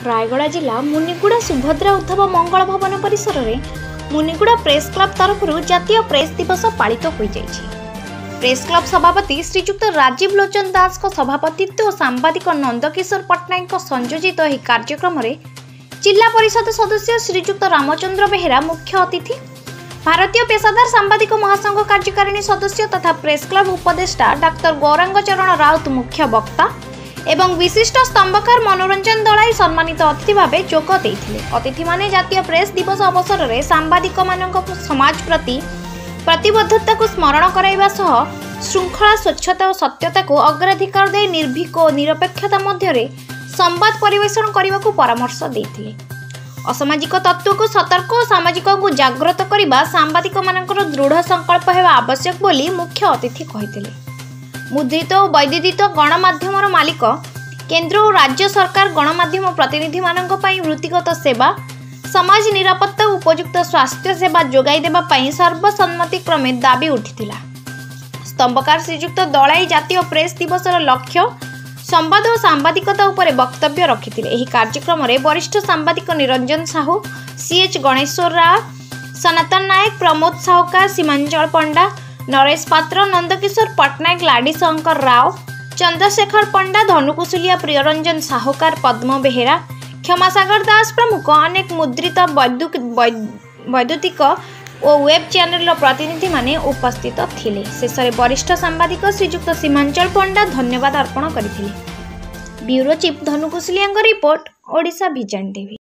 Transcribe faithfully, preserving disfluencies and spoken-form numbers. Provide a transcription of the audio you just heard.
रायगड़ा जिला मुनिगुड़ा सुभद्रा उद्धव मंगल भवन परिसर में मुनिगुड़ा प्रेस क्लब तरफ जातीय प्रेस दिवस पालित हो जाइछि। प्रेस क्लब सभापति श्रीजुक्त राजीव लोचन दास को सभापतित्व और सांबादिक नंदकिशोर पट्टनायक संयोजित यह कार्यक्रम में जिला परिषद सदस्य श्रीजुक्त रामचंद्र बेहेरा मुख्य अतिथि, भारतीय पेशादार सांबादिक महासंघ कार्यकारिणी सदस्य तथा प्रेस क्लब उपदेष्टा डाक्टर गौरांग चरण राउत मुख्य वक्ता एवं विशिष्ट स्तंभकार मनोरंजन दलाई सम्मानित अतिथि भाव जोग देइथिले। अतिथि माने जातीय प्रेस दिवस अवसर में सांबादिक मानक समाज प्रति प्रतिबद्धता को स्मरण कराइबा सह श्रृंखला स्वच्छता और सत्यता को अग्राधिकार दे निर्भीक और निरपेक्षता मध्य संवाद परिवेषण करने को परामर्श देइथिले। असामाजिक तत्व को सतर्क और सामाजिक को जागृत करने सांबादिक मानकर दृढ़ संकल्प हेबा आवश्यक बोली मुख्य अतिथि कहिथिले। मुद्रित और वैदित गणमाध्यम मालिक केंद्र और राज्य सरकार गणमाध्यम प्रतिनिधि मानक पई वृत्तिगत सेवा, समाज निरापत्ता उपयुक्त स्वास्थ्य सेवा जोगाई देबा पई सर्वसम्मति क्रमे दाबी उठिथिला। स्तंभकार श्रीजुक्त दलाई जातीय प्रेस दिवसर लक्ष्य संवाद और सांबादिकता उपरे वक्तव्य रखिथिले। एही कार्यक्रम रे वरिष्ठ सांबादिक निरंजन साहू, सीएच गणेश्वर राव, सनातन नायक, प्रमोद साहुकार, सीमांचल पंडा, नरेश पात्र, नंदकिशोर पट्टनायक, लाडी शंकर राव, चंद्रशेखर पंडा, धनुकुशलिया, प्रियरंजन साहुकार, पद्म बेहेरा, क्षमासागर दास प्रमुख अनेक मुद्रित वैद्युतिक और वेब चैनल प्रतिनिधि माने उपस्थित थिले। शेष में वरिष्ठ सांबादिक श्रीजुक्त सीमांचल पंडा धन्यवाद अर्पण करथिले। Bureau chief Dhanukushalia report, Odisha vision TV.